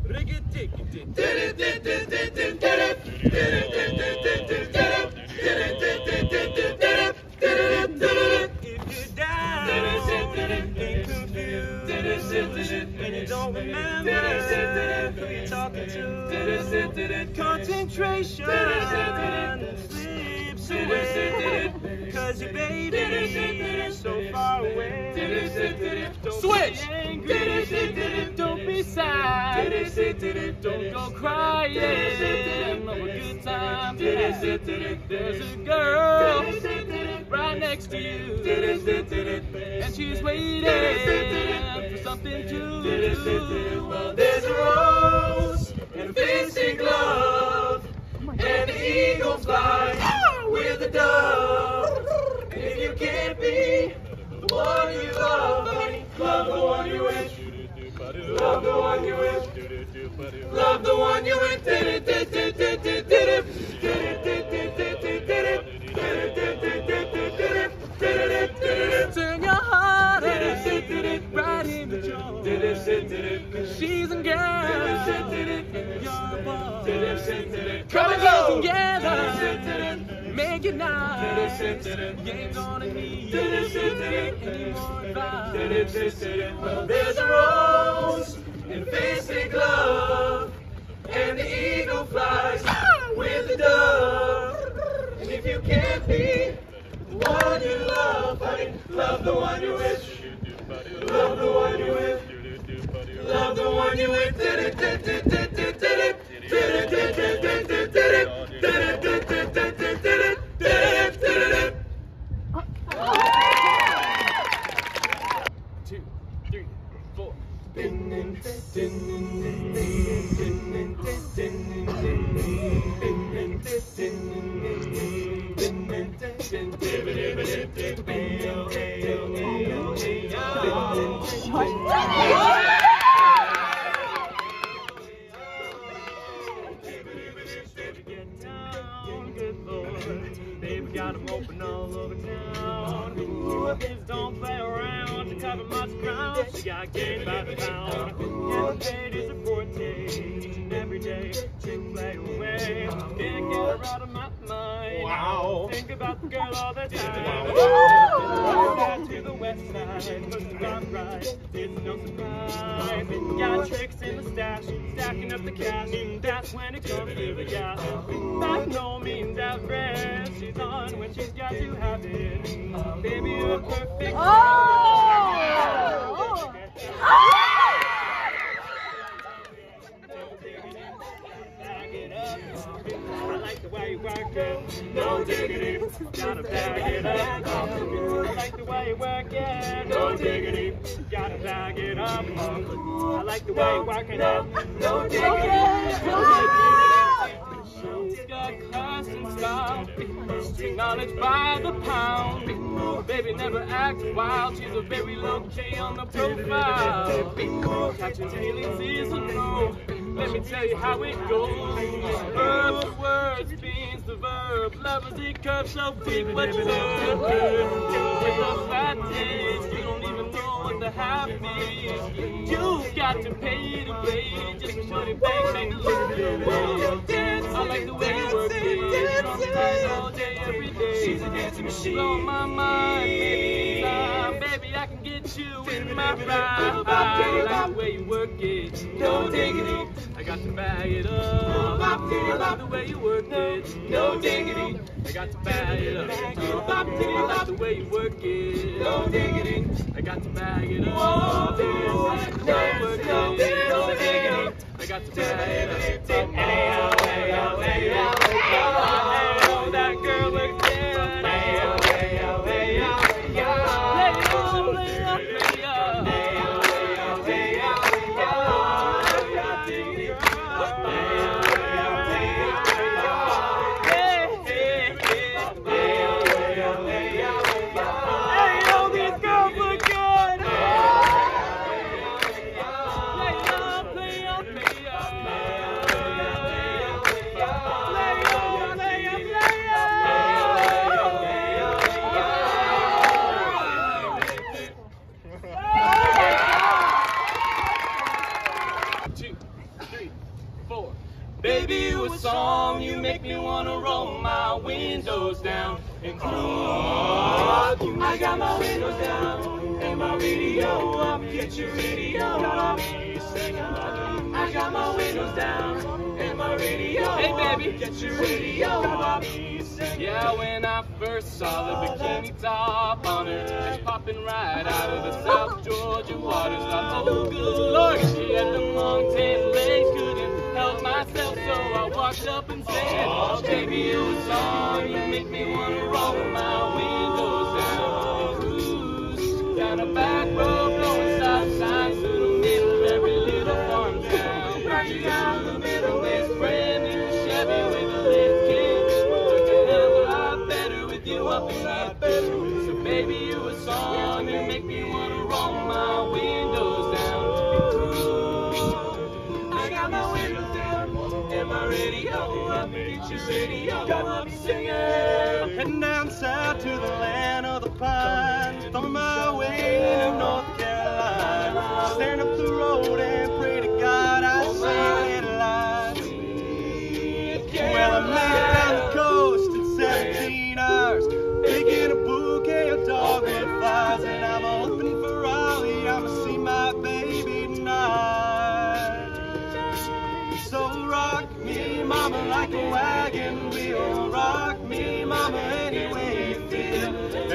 and you don't remember who you're talking to, concentration slips away, cause your baby is so far away. Don't be angry, don't be sad, don't go crying, love a good time. There's a girl right next to you, and she's waiting for something to do. Well, there's a rose and a fishing glove, and the eagle flies with a dove. And if you can't be the one you love, honey, love the one you wish. Love the one you wish. Love the one you wish. Turn your heart right into joy, 'cause she's a girl, you're a boy. Come and go together, make it nice. You ain't gonna need any more advice. Well, there's a rose and a fishing glove, and the eagle flies with the dove. And if you can't be the one you love, honey, love the one you wish. Love the one you wish. Love the one you wish. Two, three, four. Baby got them open all over town. Ooh, please don't play around to cover much ground. She got game by the pound. And paid is a forte. Each and every day, she play away. Can't get her out of my mind. Wow. Think about the girl all the time. Back to the west side, push the rock right. It's no surprise. Got tricks in the stash, stacking up the cash. That's when it comes to the gas. By no means average. She's on when she's got to have it. Baby, you're a perfect. I like the way you work it, no diggity, gotta bag it up. I like the way you work it, no diggity, gotta bag it up. I like the way you work it up, no diggity, no diggity. She's got class and style, street knowledge by the pound. Baby never acts wild, she's a very low key on the profile. Catching feelings is a no. Let me tell you how it goes. Verbs to words, beans to verb. Love is a curve so deep, what you serve. With a fat taste, you don't even know what the half is. You've got to pay to play, just for shorty bang, make it look good. I like the way you work it, all day, every day. She's a dancing machine. Blow my mind, baby, baby, I can get you in my ride. I like the way you work it, no diggity. I got to bag it up. I like the way you work it, no diggity. I got to bag it up. I like the way you work it, no diggity. I got to bag it up. I like the way you work it, no diggity. I got to bag it up. Hey, oh, hey, oh, hey, oh, hey, oh, that girl looks good. Hey, oh, hey, oh, hey, oh, hey, oh. Lay on, lay up, lay up. Hey, oh, hey, oh, hey, oh, hey, oh. Yeah, diggity. 4. Baby, you a song, you make me wanna roll my windows down and cruise. I got my windows down and my radio up. Get your radio up. I got my windows down and my radio up. Hey baby, get your radio up. Yeah, when I first saw the bikini top on her, just popping right out of the South Georgia waters. I thought, oh good Lord, she had them long tan legs, couldn't help myself, so I walked up and said, oh, baby, you a song, you make me wanna roll my windows down and cruise down a back road, blowing stop signs through the middle of every little farm town. Right down the middle, this brand new Chevy with a lift kit. Up in that bed. So baby, you a song, you make me wanna roll my windows down and cruise. I got my windows down and my radio up. Get your radio up, singing. I'm heading down south to the land of the pines, on my way to North Carolina. Stand up the road and pray to God I see headlines. Well, I made it down the coast in 17 hours. Picking a bouquet of dogwood flowers, and I'm hoping for Raleigh, I'ma see my baby tonight. So rock me, mama, like a wagon wheel. Rock me, mama, any way you feel.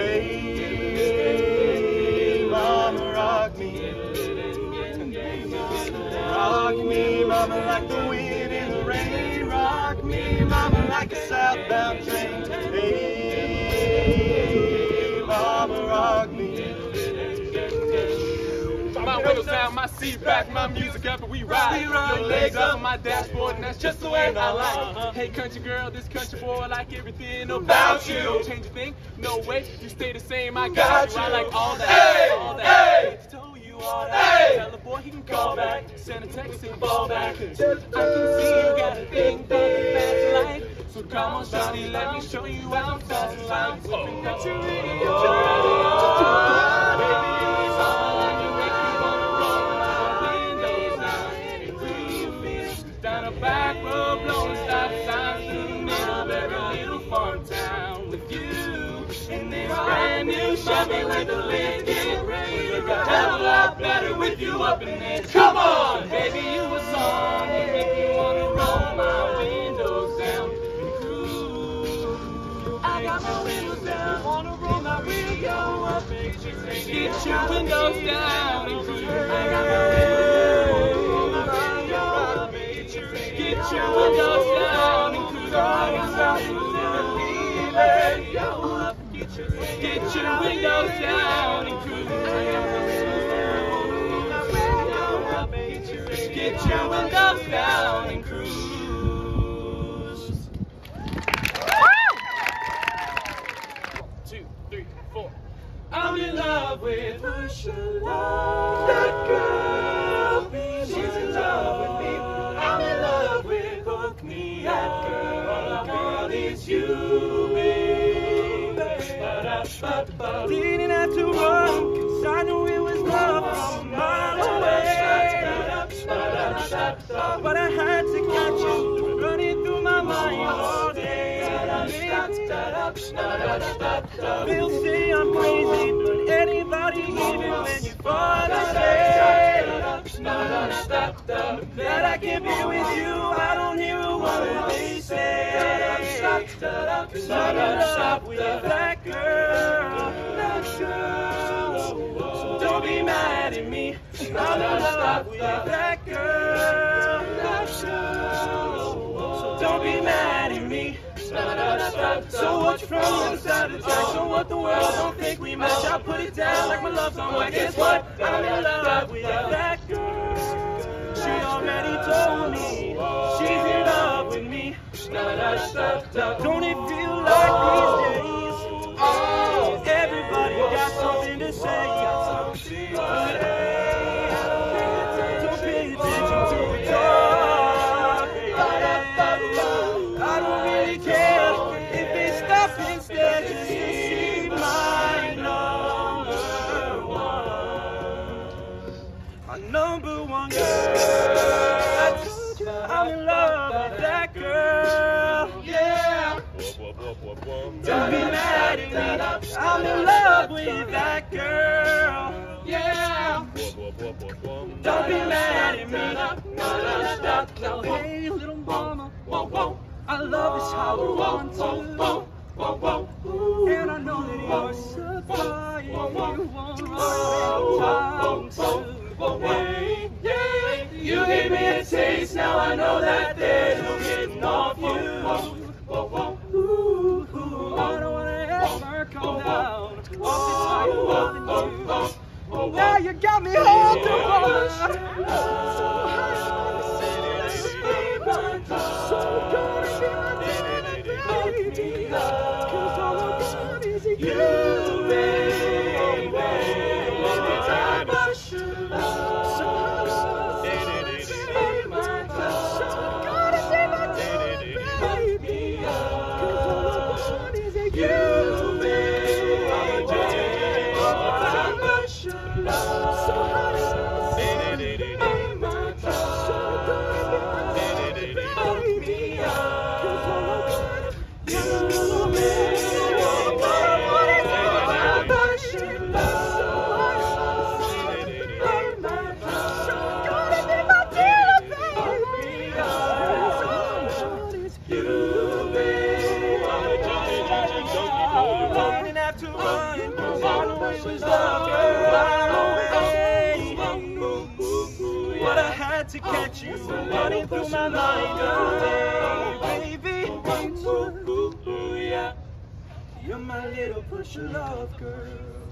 Hey, mama, rock me. Rock me, mama, like the wind in the rain. Rock me, mama, like a southbound train. Hey, mama, rock me. My windows down, my seat back, my music up, and we ride. Your legs up on my dashboard, and that's just the way I like. Hey, country girl, this country boy, I like everything about you. Don't change a thing, no way, you stay the same. I got you. I like all that, all that. Hey, told you all that. Tell the boy he can call back, send a text and fall back. I can see you got a thing for the fast life. So come on, shawty, let me show you how fast life. Whipping out your radio, baby, you is all you make me wanna roll my windows down. And who you feel down a back road, blowing stop signs through the middle of every little farm town. With you in this brand new Chevy with a lift kit, look a hell of a lot better with you up in this. Come on, baby, you a song, you make me wanna roll my windows down. I got my windows down, wanna roll my radio up. Get your windows down and cruise. I got my windows down, roll my radio up. Get your windows down and cruise. I got my radio up. Get your windows down and cruise. I got my windows down, roll my radio up. Get your windows down and cruise. I'm in love with Marsha, that girl. She's in love with me. I'm in love with Hook Me Up Girl. All I want is you, baby. Didn't have to run, 'cause I knew it was love from a mile away. But I had to catch you, running through my mind all day. They'll say I'm crazy, but anybody, even when you fall asleep, that I can't be with you, I don't hear a word they say. Cause I'm in love with that girl, so don't be mad at me. I'm in love with that girl, so don't be mad at me. So what you from the other side of the track? So what the world don't think we match? I put it down like my love song. Well, guess what? I'm in love with that girl. She already told me she's in love with me. Don't it feel like these days everybody got something to say? But hey, don't pay attention to the talk. I don't really care if they stop instead to see my number one. My number one girl. I'm in love. want to. And I know that you're supplying. You won't run out of time. Hey, you gave me a taste. Now I know that there's no getting off you. Ooh, I don't wanna ever come down off this high loving you. Now you got me hooked up on the so gonna be my baby, 'cause all I got is you, baby. Anytime I should love, so gonna be my baby, 'cause all I want is you, baby. Anytime I should love, so to catch you running through my mind, baby. Yeah, you're my little push of love, girl.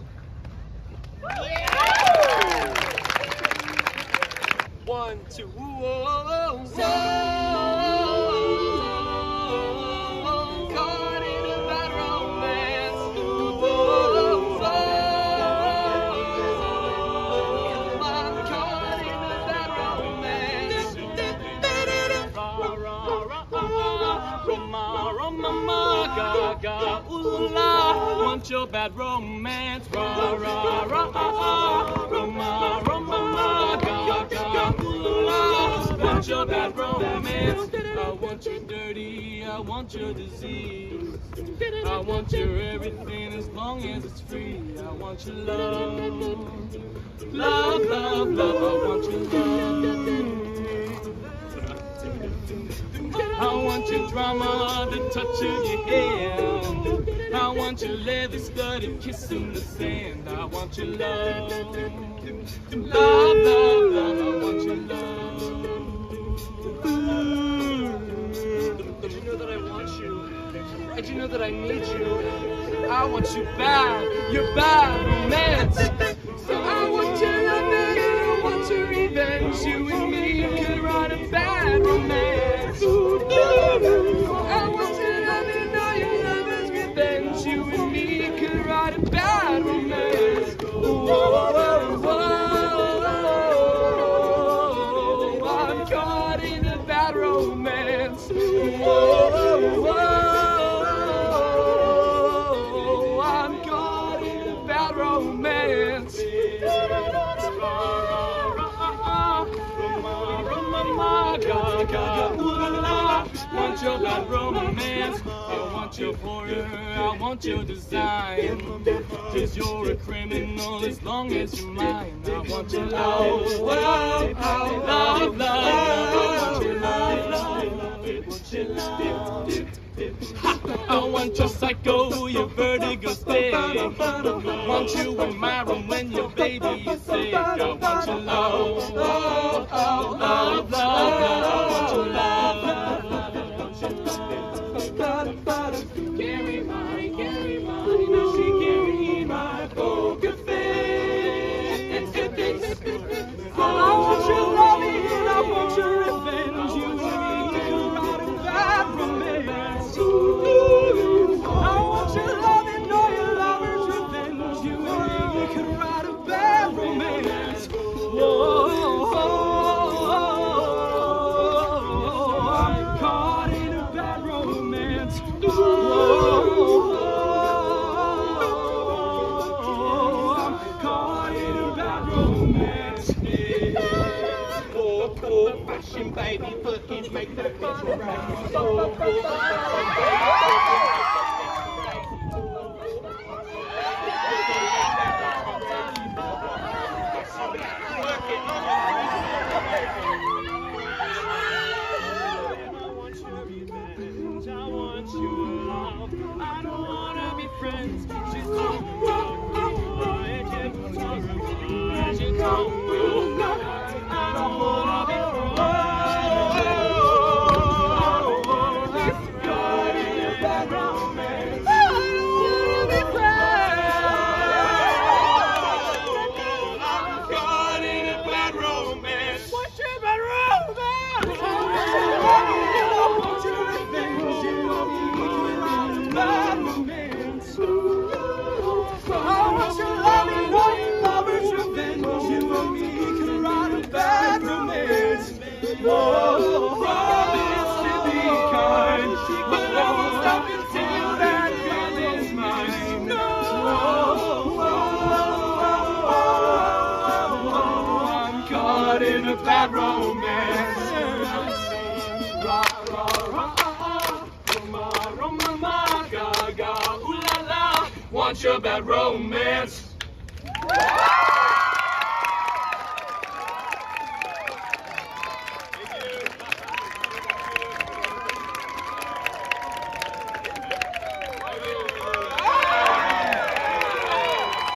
One, two, whoa, caught in a bad romance. Gaga, ooh la, want your bad romance, rah rah rah ah, Roma, Roma, gaga, ooh la, want your bad romance. I want your dirty, I want your disease, I want your everything as long as it's free. I want your love, love, love, love. I want your love. I want your drama, the touch of your hand. I want your leather studded kiss in the sand. I want your love, love, love, love. I want your love. Did you know that I want you? Did you know that I need you? I want you bad, you're bad romance. So I want your love and I want your revenge. You and me could write a bad romance. I want your love and all your lover's revenge. You and me could write a bad romance. Whoa, I'm caught in a bad romance. Whoa, I'm caught in a bad romance. Want your bad romance, I want your horror, I want your design. 'Cause you're a criminal as long as you're mine. I want your love, love, love, love. I want your love, love, love. I want your psycho, your vertigo stay. Want you in my room when your baby is sick. I want your love, love, love, love, love. I want your love, love, love. Carry money, now she carry my poker face. I want your loving and I want your revenge. You and me could write a bad romance. I want your loving, all your lovers' revenge. You and me could write a bad romance. Whoa, I'm caught in a bad romance. Whoa, I'm caught in a bad romance. Fashion baby, fucking make that bitch right. I want promise to be kind, but I won't stop until that girl is mine. I'm caught in a bad romance. Roma, Roma, Gaga, ooh la la, want your bad romance.